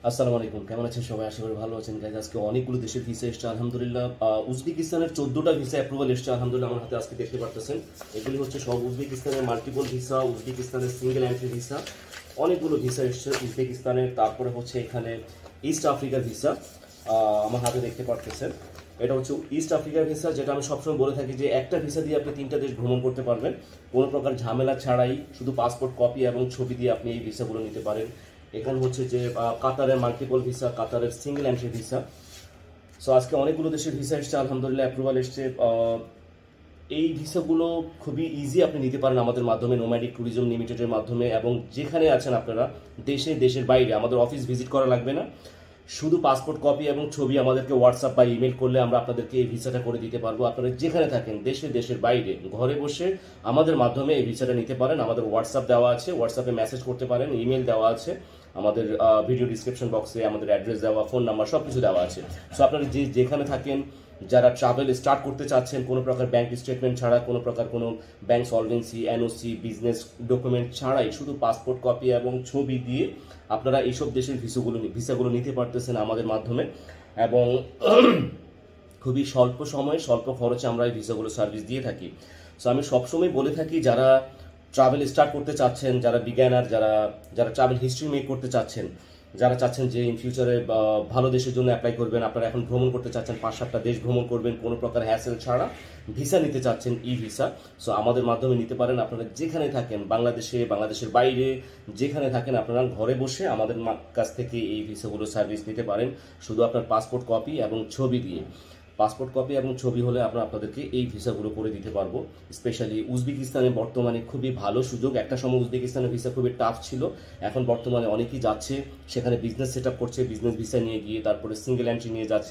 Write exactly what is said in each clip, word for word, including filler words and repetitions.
আসসালামু আলাইকুম, কেমন আছেন সবাই? আশা করি ভালো আছেন। গাইজ আজকে অনেকগুলো দেশের ভিসা এসছে আলহামদুলিল্লাহ। উজবেকিস্তানের চোদ্দটা ভিসা অ্যাপ্রুভাল এসছে আলহামদুলিল্লাহ। আমার হাতে আজকে দেখতে পারতেছেন এগুলি হচ্ছে সব উজবেকিস্তানের মাল্টিপল ভিসা, উজবেকিস্তানের সিঙ্গেল এন্ট্রি ভিসা, অনেকগুলো ভিসা এসছে উজবেকিস্তানের। তারপরে হচ্ছে এখানে ইস্ট আফ্রিকার ভিসা আমার হাতে দেখতে পারতেছেন। এটা হচ্ছে ইস্ট আফ্রিকার ভিসা, যেটা আমি সবসময় বলে থাকি যে একটা ভিসা দিয়ে আপনি তিনটা দেশ ভ্রমণ করতে পারবেন কোনো প্রকার ঝামেলা ছাড়াই, শুধু পাসপোর্ট কপি এবং ছবি দিয়ে আপনি এই ভিসাগুলো নিতে পারেন। এখানে হচ্ছে যে কাতারের মাল্টিপল ভিসা, কাতারের সিঙ্গেল এন্ট্রি ভিসা। সো আজকে অনেকগুলো দেশের ভিসা এসছে আলহামদুলিল্লাহ, অ্যাপ্রুভাল এসছে। এই ভিসাগুলো খুবই ইজি আপনি নিতে পারেন আমাদের মাধ্যমে, নোম্যাডিক ট্যুরিজম লিমিটেডের মাধ্যমে। এবং যেখানে আছেন আপনারা, দেশে দেশের বাইরে, আমাদের অফিস ভিজিট করা লাগবে না, শুধু পাসপোর্ট কপি এবং ছবি আমাদেরকে হোয়াটসঅ্যাপ বা ইমেল করলে আমরা আপনাদেরকে এই ভিসাটা করে দিতে পারবো। আপনারা যেখানে থাকেন, দেশে দেশের বাইরে, ঘরে বসে আমাদের মাধ্যমে এই ভিসাটা নিতে পারেন। আমাদের হোয়াটসঅ্যাপ দেওয়া আছে, হোয়াটসঅ্যাপে মেসেজ করতে পারেন, ইমেল দেওয়া আছে, আমাদের ভিডিও ডিসক্রিপশন বক্সে আমাদের অ্যাড্রেস দেওয়া, ফোন নাম্বার সব কিছু দেওয়া আছে। সো আপনারা যে যেখানে থাকেন, যারা ট্রাভেল স্টার্ট করতে চাচ্ছেন কোনো প্রকার ব্যাংক স্টেটমেন্ট ছাড়া, কোনো প্রকার কোনো bank solvency, NOC, business document ছাড়াই, শুধু পাসপোর্ট কপি এবং ছবি দিয়ে আপনারা এইসব দেশের ভিসাগুলো ভিসাগুলো নিতে পারতেছেন আমাদের মাধ্যমে। এবং খুবই স্বল্প সময়ে স্বল্প খরচে আমরা এই ভিসাগুলো সার্ভিস দিয়ে থাকি। সো আমি সবসময় বলে থাকি, যারা ট্রাভেল স্টার্ট করতে চাচ্ছেন, যারা বিজ্ঞানার, যারা যারা ট্রাভেল হিস্ট্রি মেক করতে চাচ্ছেন, যারা চাচ্ছেন যে ইন ফিউচারে ভালো দেশের জন্য অ্যাপ্লাই করবেন, আপনারা এখন ভ্রমণ করতে চাচ্ছেন, পাঁচ সাতটা দেশ ভ্রমণ করবেন কোনো প্রকার হ্যাসেল ছাড়া, ভিসা নিতে চাচ্ছেন ই ভিসা, সো আমাদের মাধ্যমে নিতে পারেন। আপনারা যেখানে থাকেন, বাংলাদেশে, বাংলাদেশের বাইরে যেখানে থাকেন, আপনারা ঘরে বসে আমাদের কাছ থেকে এই ভিসাগুলো সার্ভিস নিতে পারেন, শুধু আপনার পাসপোর্ট কপি এবং ছবি দিয়ে। পাসপোর্ট কপি এবং ছবি হলে আমরা আপনাদেরকে এই ভিসাগুলো করে দিতে পারবো। স্পেশালি উজবেকিস্তানে বর্তমানে খুবই ভালো সুযোগ। একটা সময় উজবেকিস্তানের ভিসা খুবই টাফ ছিল, এখন বর্তমানে অনেকেই যাচ্ছে সেখানে, বিজনেস সেট আপ করছে, বিজনেস ভিসা নিয়ে গিয়ে, তারপরে সিঙ্গেল এন্ট্রি নিয়ে যাচ্ছে,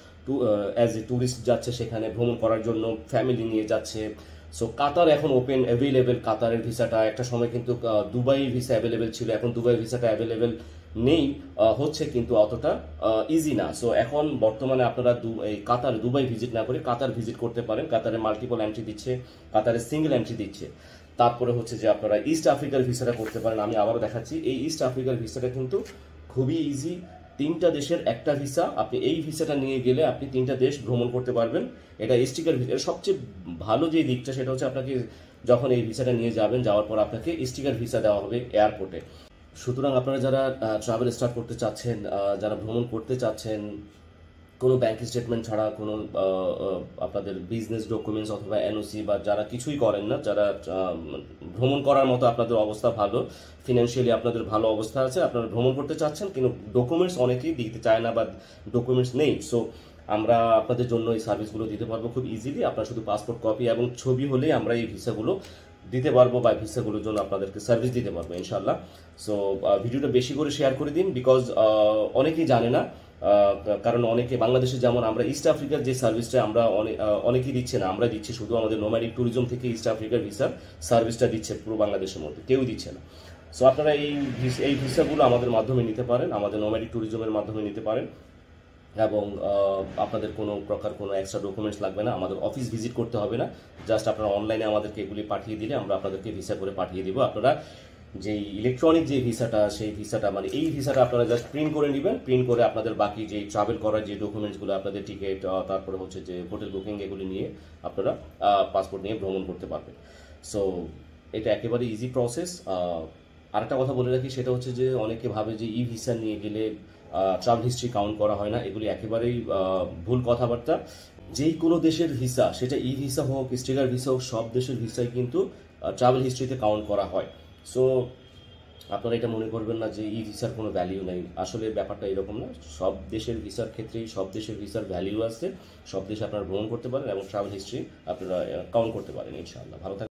অ্যাজ এ ট্যুরিস্ট যাচ্ছে সেখানে ভ্রমণ করার জন্য, ফ্যামিলি নিয়ে যাচ্ছে। সো কাতার এখন ওপেন অ্যাভেলেবেল, কাতারের ভিসাটা। একটা সময় কিন্তু দুবাই ভিসা অ্যাভেলেবেল ছিল, এখন দুবাই ভিসাটা অ্যাভেলেবেল নেই, হচ্ছে কিন্তু অতটা ইজি না। সো এখন বর্তমানে আপনারা এই কাতার, দুবাই ভিজিট না করে কাতার ভিজিট করতে পারেন। কাতারে মাল্টিপল এন্ট্রি দিচ্ছে, কাতারে সিঙ্গেল এন্ট্রি দিচ্ছে। তারপরে হচ্ছে যে আপনারা ইস্ট আফ্রিকার ভিসাটা করতে পারেন। আমি আবারও দেখাচ্ছি, এই ইস্ট আফ্রিকার ভিসাটা কিন্তু খুবই ইজি, তিনটা দেশের একটা ভিসা। আপনি এই ভিসাটা নিয়ে গেলে আপনি তিনটা দেশ ভ্রমণ করতে পারবেন। এটা স্টিকার ভিসা। সবচেয়ে ভালো যে দিকটা সেটা হচ্ছে, আপনাকে যখন এই ভিসাটা নিয়ে যাবেন, যাওয়ার পর আপনাকে স্টিকার ভিসা দেওয়া হবে এয়ারপোর্টে। সুতরাং আপনারা যারা ট্রাভেল স্টার্ট করতে চাচ্ছেন, যারা ভ্রমণ করতে চাচ্ছেন কোনো ব্যাংক স্টেটমেন্ট ছাড়া, কোনো আপনাদের বিজনেস ডকুমেন্টস অথবা এনওসি, বা যারা কিছুই করেন না, যারা ভ্রমণ করার মতো আপনাদের অবস্থা ভালো, ফিনান্সিয়ালি আপনাদের ভালো অবস্থা আছে, আপনারা ভ্রমণ করতে চাচ্ছেন কিন্তু ডকুমেন্টস অনেকেই দিতে চায় না বা ডকুমেন্টস নেই, সো আমরা আপনাদের জন্য এই সার্ভিসগুলো দিতে পারবো খুব ইজিলি। আপনার শুধু পাসপোর্ট কপি এবং ছবি হলেই আমরা এই ভিসাগুলো দিতে পারবো, বা ভিসাগুলোর জন্য আপনাদেরকে সার্ভিস দিতে পারবো ইনশাল্লাহ। সো ভিডিওটা বেশি করে শেয়ার করে দিন, বিকজ অনেকেই জানে না। কারণ অনেকে, বাংলাদেশে যেমন আমরা ইস্ট আফ্রিকার যে সার্ভিসটা আমরা অনেকেই দিচ্ছে না, আমরা দিচ্ছি, শুধু আমাদের নোম্যাডিক ট্যুরিজম থেকে ইস্ট আফ্রিকার ভিসার সার্ভিসটা দিচ্ছে পুরো বাংলাদেশের মধ্যে, কেউ দিচ্ছে না। সো আপনারা এই এই ভিসাগুলো আমাদের মাধ্যমে নিতে পারেন, আমাদের নোম্যাডিক ট্যুরিজমের মাধ্যমে নিতে পারেন। এবং আপনাদের কোনো প্রকার কোনো এক্সট্রা ডকুমেন্টস লাগবে না, আমাদের অফিস ভিজিট করতে হবে না, জাস্ট আপনারা অনলাইনে আমাদেরকে এগুলি পাঠিয়ে দিলে আমরা আপনাদেরকে ভিসা করে পাঠিয়ে দেবো। আপনারা যেই ইলেকট্রনিক যে ভিসাটা, সেই ভিসাটা মানে এই ভিসাটা আপনারা জাস্ট প্রিন্ট করে নেবেন, প্রিন্ট করে আপনাদের বাকি যে ট্রাভেল করার যে ডকুমেন্টসগুলো, আপনাদের টিকিট, তারপরে হচ্ছে যে হোটেল বুকিং, এগুলি নিয়ে আপনারা পাসপোর্ট নিয়ে ভ্রমণ করতে পারবেন। সো এটা একেবারে ইজি প্রসেস। আরেকটা কথা বলে রাখি, সেটা হচ্ছে যে অনেকে ভাবে যে ই ভিসা নিয়ে গেলে ট্রাভেল হিস্ট্রি কাউন্ট করা হয় না, এগুলি একেবারেই ভুল কথাবার্তা। যেই কোনো দেশের ভিসা, সেটা ই ভিসা হোক, স্টিকার ভিসা হোক, সব দেশের ভিসাই কিন্তু ট্রাভেল হিস্ট্রিতে কাউন্ট করা হয়। সো আপনারা এটা মনে করবেন না যে ই ভিসার কোনো ভ্যালিউ নেই, আসলে ব্যাপারটা এরকম না। সব দেশের ভিসার ক্ষেত্রেই সব দেশের ভিসার ভ্যালিউ আছে, সব দেশে আপনারা ভ্রমণ করতে পারেন এবং ট্রাভেল হিস্ট্রি আপনারা কাউন্ট করতে পারেন ইনশাআল্লাহ। ভালো থাকবেন।